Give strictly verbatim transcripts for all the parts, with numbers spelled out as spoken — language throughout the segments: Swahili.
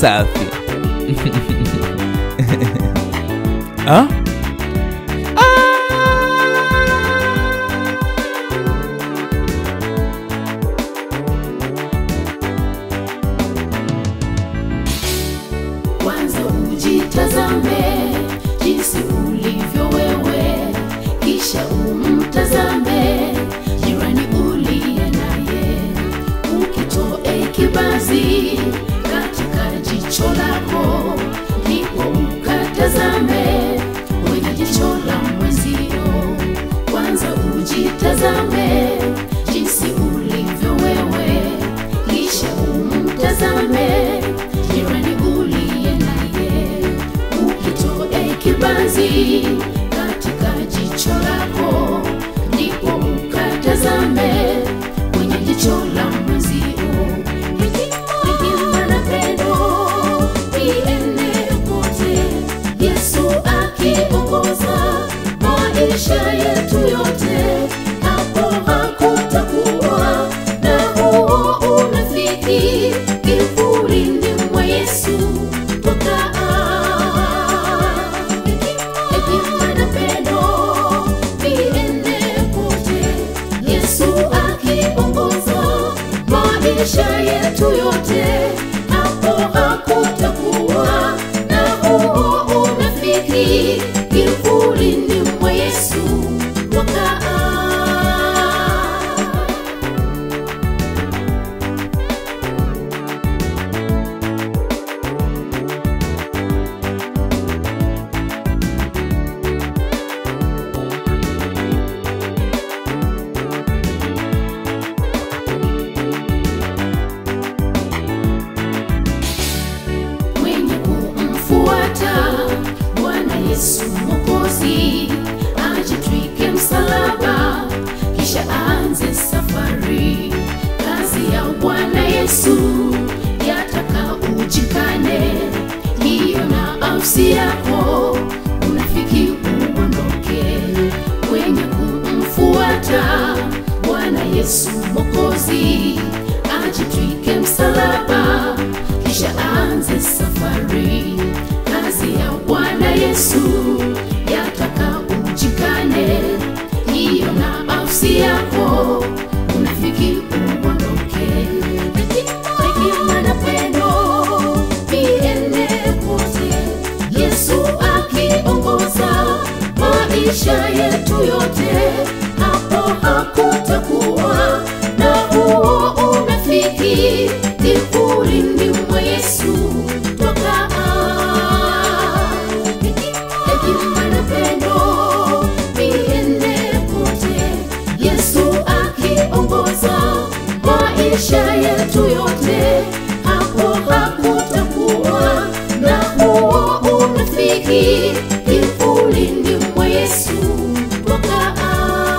safi. Ah? Kwanza ujitazame jinsi ulivyo wewe, kisha umtazame jirani uliye naye. Ukitoe kibazi katika jicho lako, ndipo ukatazame kwenye jicho la mwenzio. Kwanza ujitazame jinsi ulivyo wewe, kisha umtazame jirani uliye naye. Ukitoe kibazi katika jicho lako, ndipo ukatazame kwenye jicho la mwenzio. Hekima na pendo viende kote, Yesu akiongoza maisha yetu yote. Hapo hakutakuwa na huo unafiki, kivulini mwa Yesu twakaa. Hekima na pendo viende kote, Yesu akiongoza maisha yetu yote. Hapo hakutakuwa na huo unafiki, kivulini mwa Yesu twakaa. Mwenye kumfuata Bwana Yesu Mwokozi, ajitwike msalaba kisha aanze safari. Kazi ya Bwana Yesu yataka ujikane, hiyo na nafsi yako unafiki uondoke. Mwenye kumfuata Bwana Yesu Mwokozi, ajitwike msalaba kisha aanze safari. Kazi ya Bwana Yesu yataka ujikane, hiyo na nafsi yako unafiki uondoke. Hekima na pendo viende kote, Yesu akiongoza maisha yetu yote. Hapo hakutakuwa na huo unafiki, kivulini mwa Yesu twakaa. Hekima na pendo viende kote, Yesu akiongoza maisha yetu yote. Hapo hakutakuwa na huo unafiki, kivulini mwa Yesu twakaa.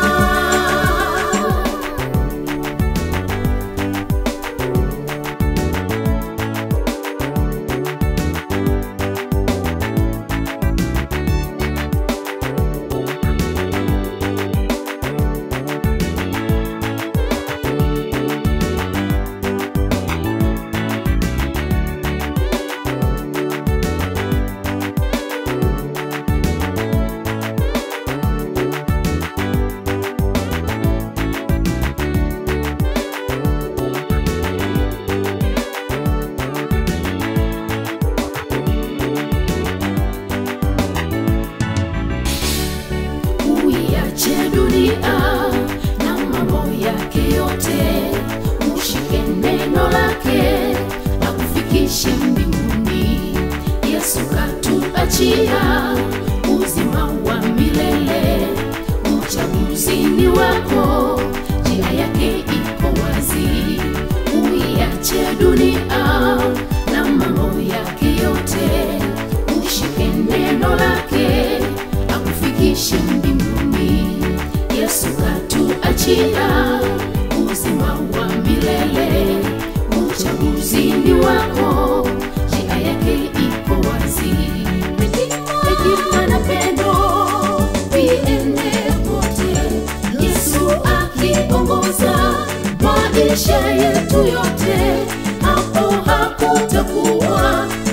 Uiache dunia na mambo yake yote, ushike neno lake akufikishe mbinguni. Yesu katuachia uzima wa milele, uchaguzi ni wako, njia yake iko wazi. Uiache dunia na mambo yake yote, ushike neno lake akufikishe mbinguni. Yesu katuachia uzima wa milele, uchaguzi ni wako, njia yake iko wazi. Hekima na pendo viende kote, Yesu akiongoza maisha yetu yote. Hapo hakutakuwa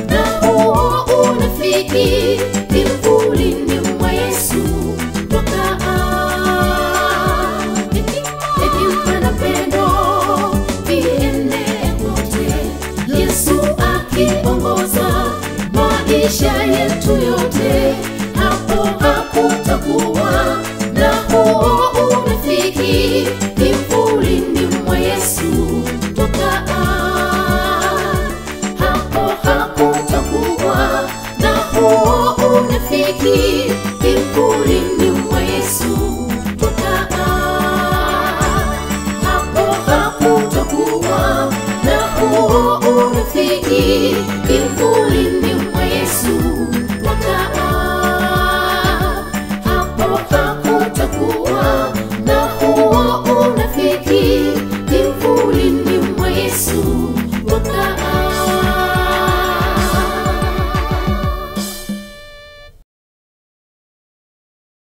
kivulini